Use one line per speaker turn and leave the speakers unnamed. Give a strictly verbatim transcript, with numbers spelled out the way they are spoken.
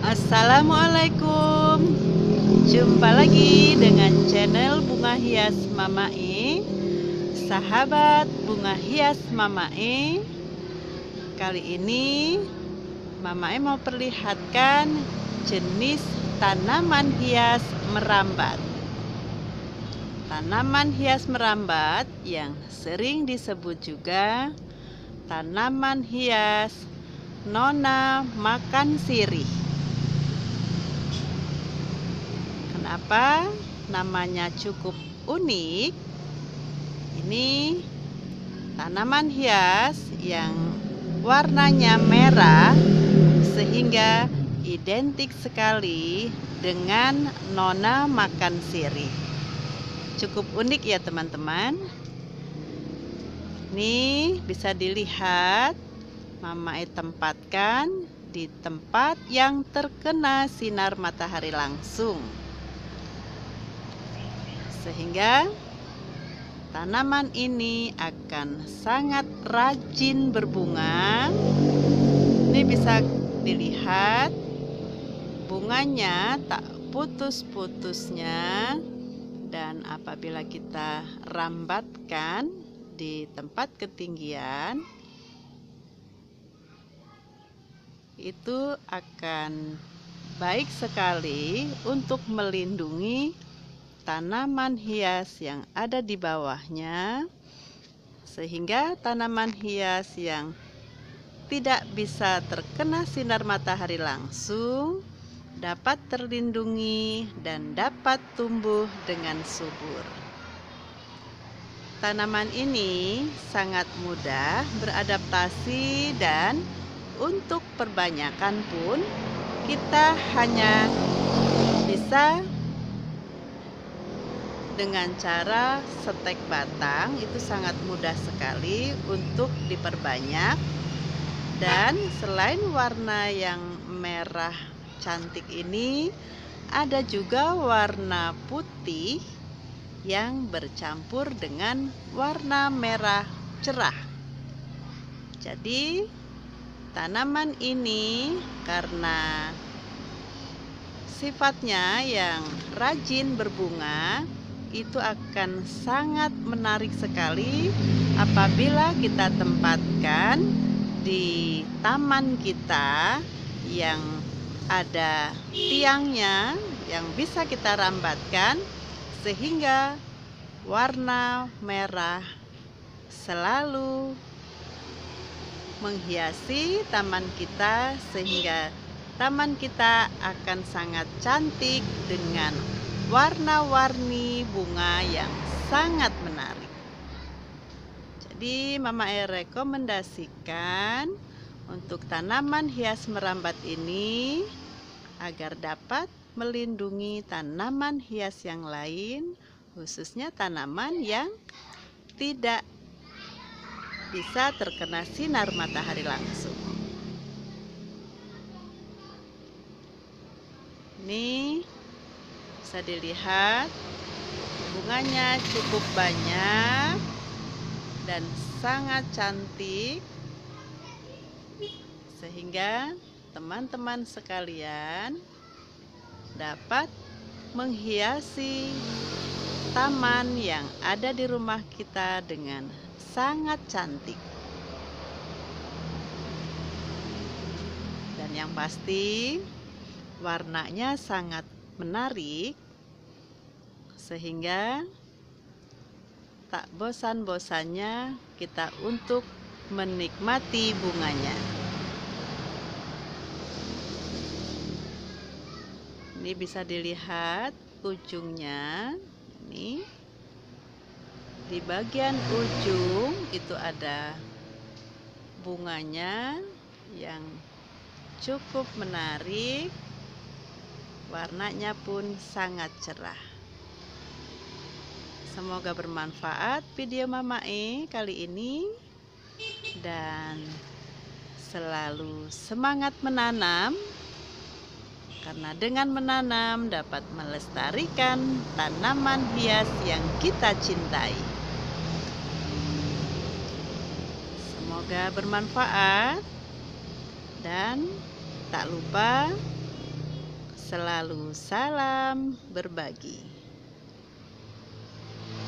Assalamualaikum. Jumpa lagi dengan channel Bunga Hias Mama E. Sahabat Bunga Hias Mama E, kali ini Mama E mau perlihatkan jenis tanaman hias merambat. Tanaman hias merambat yang sering disebut juga tanaman hias nona makan sirih. Kenapa namanya cukup unik? Ini tanaman hias yang warnanya merah sehingga identik sekali dengan nona makan sirih. Cukup unik ya teman-teman. Ini bisa dilihat Mama E tempatkan di tempat yang terkena sinar matahari langsung, sehingga tanaman ini akan sangat rajin berbunga. Ini bisa dilihat bunganya tak putus-putusnya, dan apabila kita rambatkan di tempat ketinggian, itu akan baik sekali untuk melindungi tanaman hias yang ada di bawahnya, sehingga tanaman hias yang tidak bisa terkena sinar matahari langsung dapat terlindungi dan dapat tumbuh dengan subur. Tanaman ini sangat mudah beradaptasi, dan untuk perbanyakan pun kita hanya bisa dengan cara setek batang. Itu sangat mudah sekali untuk diperbanyak. Dan selain warna yang merah cantik ini, ada juga warna putih yang bercampur dengan warna merah cerah. Jadi tanaman ini karena sifatnya yang rajin berbunga, itu akan sangat menarik sekali apabila kita tempatkan di taman kita yang ada tiangnya yang bisa kita rambatkan, sehingga warna merah selalu menghiasi taman kita, sehingga taman kita akan sangat cantik dengan warna-warni bunga yang sangat menarik. Jadi Mama E rekomendasikan untuk tanaman hias merambat ini agar dapat melindungi tanaman hias yang lain, khususnya tanaman yang tidak bisa terkena sinar matahari langsung. Ini bisa dilihat bunganya cukup banyak dan sangat cantik, sehingga teman-teman sekalian dapat menghiasi taman yang ada di rumah kita dengan sangat cantik. Dan yang pasti warnanya sangat menarik, sehingga tak bosan-bosannya kita untuk menikmati bunganya. Ini bisa dilihat ujungnya. Ini di bagian ujung itu ada bunganya yang cukup menarik, warnanya pun sangat cerah. Semoga bermanfaat video Mama E kali ini, dan selalu semangat menanam, karena dengan menanam dapat melestarikan tanaman hias yang kita cintai. Semoga bermanfaat, dan tak lupa Selalu salam berbagi.